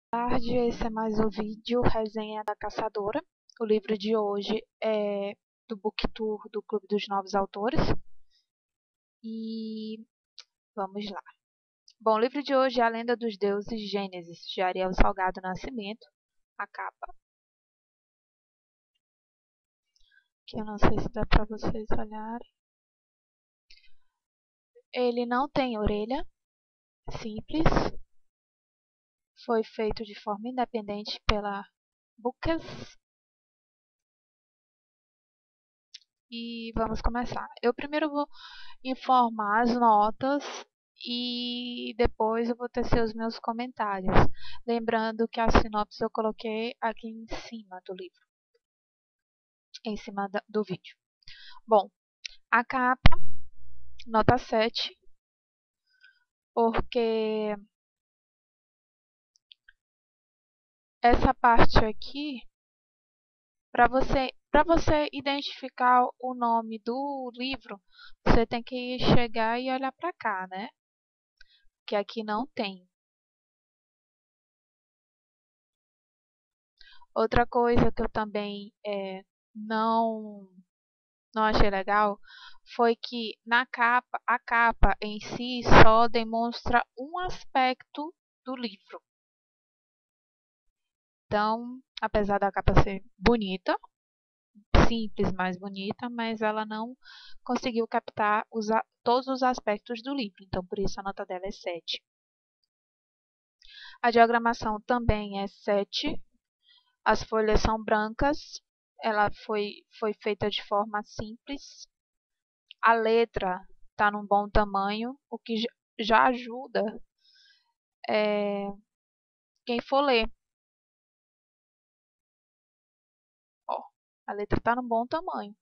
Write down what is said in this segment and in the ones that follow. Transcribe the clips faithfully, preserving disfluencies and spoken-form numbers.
Boa tarde, esse é mais um vídeo Resenha da Caçadora. O livro de hoje é do Book Tour do Clube dos Novos Autores. E vamos lá. Bom, o livro de hoje é A Lenda dos Deuses Gênesis, de Ariel Salgado Nascimento. A capa, que eu não sei se dá para vocês olharem. Ele não tem orelha, simples. Foi feito de forma independente pela Bookas. E vamos começar. Eu primeiro vou informar as notas e depois eu vou tecer os meus comentários. Lembrando que a sinopse eu coloquei aqui em cima do livro, em cima do vídeo. Bom, a capa, nota sete, porque essa parte aqui, para você, para você identificar o nome do livro, você tem que chegar e olhar para cá, né? Que aqui não tem. Outra coisa que eu também é, não, não achei legal foi que na capa, a capa em si só demonstra um aspecto do livro. Então, apesar da capa ser bonita, simples, mas bonita, mas ela não conseguiu captar os, todos os aspectos do livro. Então, por isso a nota dela é sete. A diagramação também é sete. As folhas são brancas. Ela foi, foi feita de forma simples. A letra está num bom tamanho, o que já ajuda é, quem for ler. Ó, a letra está num bom tamanho.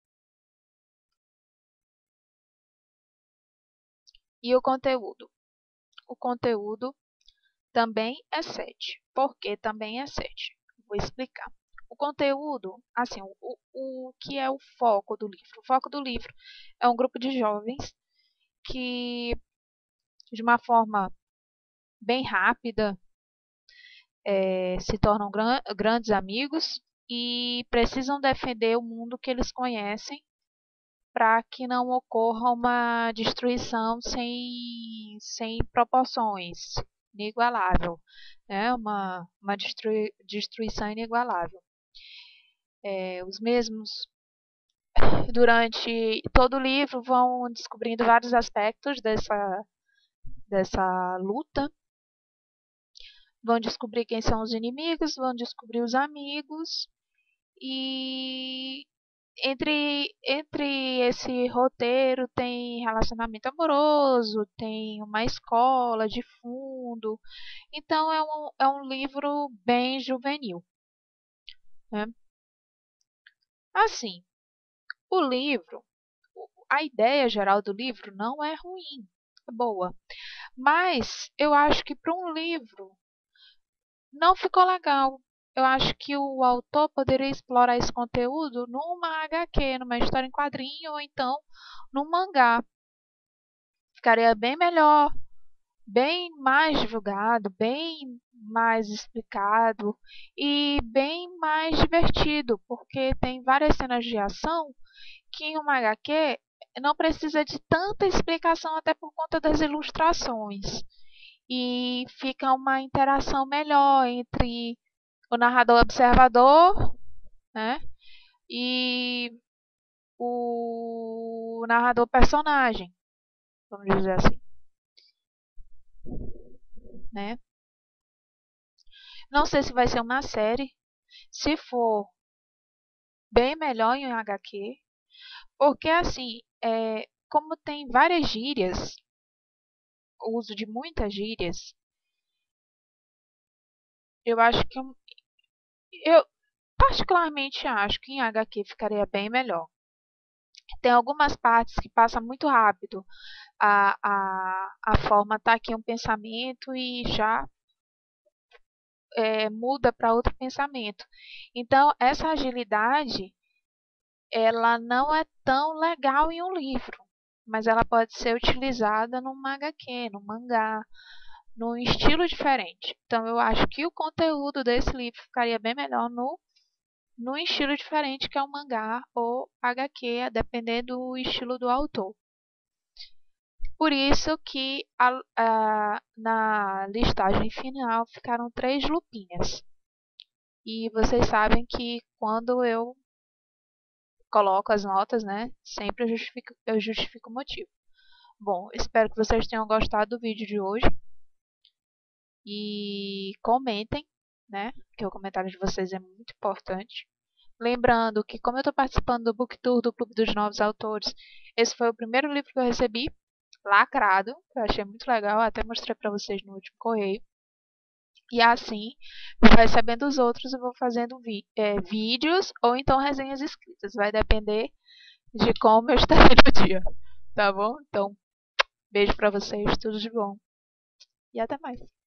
E o conteúdo? O conteúdo também é sete. Por que também é sete? Vou explicar. O conteúdo, assim, o, o que é o foco do livro? O foco do livro é um grupo de jovens que, de uma forma bem rápida, é, se tornam gran grandes amigos e precisam defender o mundo que eles conhecem para que não ocorra uma destruição sem, sem proporções, inigualável, né? uma, uma destrui, destruição inigualável. É, os mesmos, durante todo o livro, vão descobrindo vários aspectos dessa, dessa luta. Vão descobrir quem são os inimigos, vão descobrir os amigos. E entre, entre esse roteiro tem relacionamento amoroso, tem uma escola de fundo. Então é um, é um livro bem juvenil, né? Assim, o livro, a ideia geral do livro não é ruim, é boa. Mas eu acho que para um livro não ficou legal. Eu acho que o autor poderia explorar esse conteúdo numa H Q, numa história em quadrinho, ou então num mangá. Ficaria bem melhor, bem mais divulgado, bem mais explicado e bem mais divertido, porque tem várias cenas de ação que em uma H Q não precisa de tanta explicação, até por conta das ilustrações. E fica uma interação melhor entre o narrador observador, né, e o narrador personagem, vamos dizer assim, né? Não sei se vai ser uma série. Se for, bem melhor em H Q, porque assim, é, como tem várias gírias, o uso de muitas gírias, eu acho que eu, eu particularmente acho que em H Q ficaria bem melhor. Tem algumas partes que passam muito rápido. A, a, a forma está aqui um pensamento e já é, muda para outro pensamento. Então, essa agilidade, ela não é tão legal em um livro, mas ela pode ser utilizada numa H Q, num mangá, num estilo diferente. Então eu acho que o conteúdo desse livro ficaria bem melhor no, no estilo diferente, que é o mangá ou H Q, a depender do estilo do autor. Por isso que a, a, na listagem final ficaram três lupinhas. E vocês sabem que quando eu coloco as notas, né, sempre eu justifico, eu justifico o motivo. Bom, espero que vocês tenham gostado do vídeo de hoje. E comentem, né, que o comentário de vocês é muito importante. Lembrando que, como eu estou participando do Book Tour do Clube dos Novos Autores, esse foi o primeiro livro que eu recebi, lacrado, que eu achei muito legal, até mostrei para vocês no último correio. E assim, vou recebendo os outros, eu vou fazendo vi é, vídeos ou então resenhas escritas. Vai depender de como eu estarei no dia, tá bom? Então, beijo pra vocês, tudo de bom. E até mais.